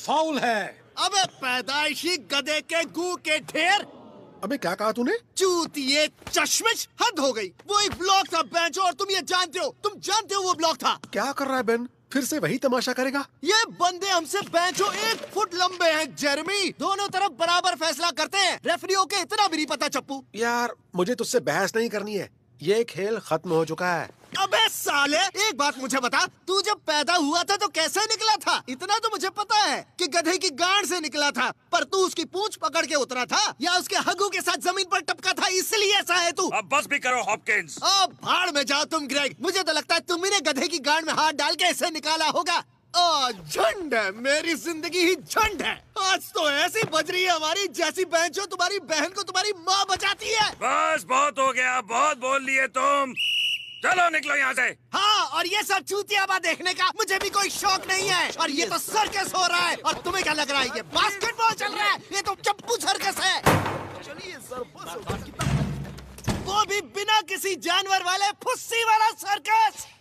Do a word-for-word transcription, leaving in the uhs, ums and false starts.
Foul है। अबे पैदाइशी गधे के गू के ढेर। अबे क्या कहा तूने? चूतिए चश्मिश, हद हो गई। वो एक ब्लॉक था बेंचो, और तुम ये जानते हो, तुम जानते हो वो ब्लॉक था। क्या कर रहा है बेन? फिर से वही तमाशा करेगा? ये बंदे हमसे बेंचो एक फुट लंबे हैं जेरमी। दोनों तरफ बराबर फैसला करते हैं। रेफरियों के इतना भी नहीं पता चप्पू। यार मुझे तुझसे बहस नहीं करनी है, ये खेल खत्म हो चुका है। अबे साले, एक बात मुझे बता, तू जब पैदा हुआ था तो कैसे निकला था? इतना तो मुझे पता है कि गधे की गांड से निकला था, पर तू उसकी पूंछ पकड़ के उतरा था या उसके हग्गू के साथ जमीन पर टपका था, इसलिए ऐसा है तू। अब बस भी करो हॉपकिंस। अब भाड़ में जाओ तुम ग्रेग। मुझे तो लगता है तुम्ही ने गधे की गांड में हाथ डाल के इसे निकाला होगा। ओ झंड है, मेरी जिंदगी ही झंड है। आज तो ऐसी बज रही है हमारी जैसी बेंचो तुम्हारी बहन को तुम्हारी माँ बचाती है। बस बहुत हो गया, बहुत बोल लिए तुम। चलो निकलो यहाँ से। हाँ, और ये सब चूतियाबा देखने का मुझे भी कोई शौक नहीं है। और ये तो सर्कस हो रहा है, और तुम्हें क्या लग रहा है ये बास्केटबॉल चल रहा है? ये तो चप्पू सर्कस है। चलिए सर, वो भी बिना किसी जानवर वाले फुस्सी वाला सर्कस।